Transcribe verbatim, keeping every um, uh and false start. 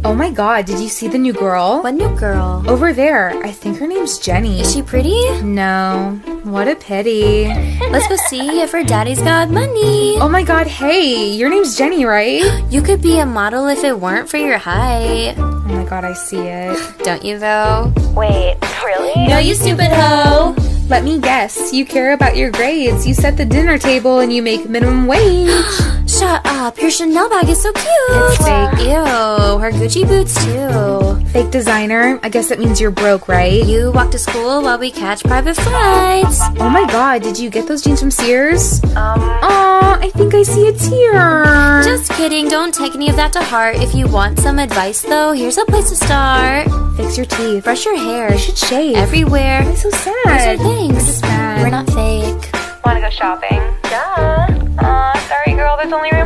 Oh my god, did you see the new girl? What new girl? Over there. I think her name's Jenny. Is she pretty? No. What a pity. Let's go see if her daddy's got money. Oh my god, hey, your name's Jenny, right? You could be a model if it weren't for your height. Oh my god, I see it. Don't you though? Wait, really? No, you stupid hoe! Let me guess, you care about your grades, you set the dinner table, and you make minimum wage. Shut up, your Chanel bag is so cute! It's fake. Ew, her Gucci boots too. Fake designer? I guess that means you're broke, right? You walk to school while we catch private flights. Oh my god, did you get those jeans from Sears? Um, Aw, I think I see a tear. Just kidding, don't take any of that to heart. If you want some advice though, here's a place to start. Fix your teeth. Brush your hair. You should shave. Everywhere. It's so sad. Those are things. We're just mad. We're not fake. wanna go shopping? Duh. Uh, sorry girl, there's only room